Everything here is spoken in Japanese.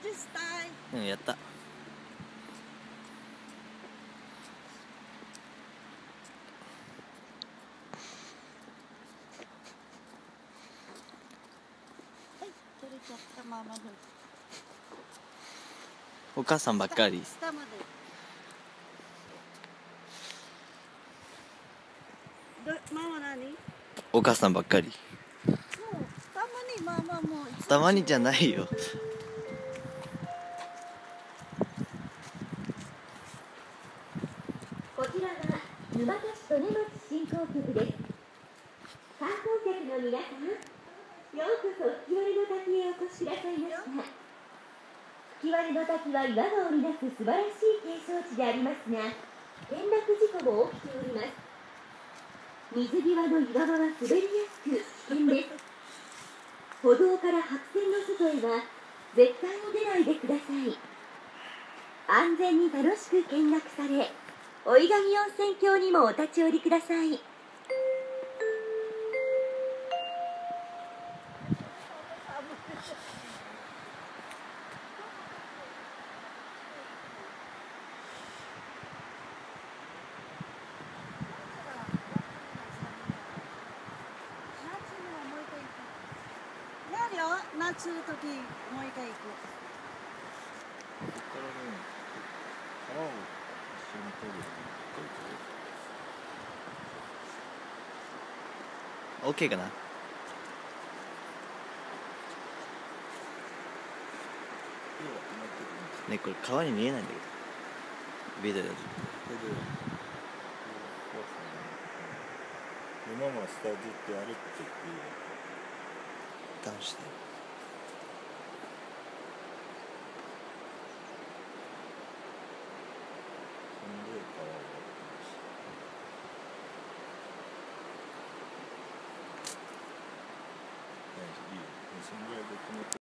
うん、やった。 取れちゃったままで。 お母さんばっかり。 下まで。ママ何？ お母さんばっかり。 もうたまにママもいつもたまにじゃないよ。 こちらは沼田市利根町振興局です。観光客の皆さん、ようこそ吹割の滝へお越しくださいました。吹割の滝は岩が織りなす素晴らしい景勝地でありますが、転落事故も起きております。水際の岩場は滑りやすく危険です。歩道から白線の外へは絶対に出ないでください。安全に楽しく見学され、追い神温泉郷にもお立ち寄りください。 夏の時もう一回行く。 オッケーかな。ね、これ川に見えないんだけど。ビデオだと。 ママ下ずっと歩いてて。 倒して。 いいよ。そんぐらいで止めて。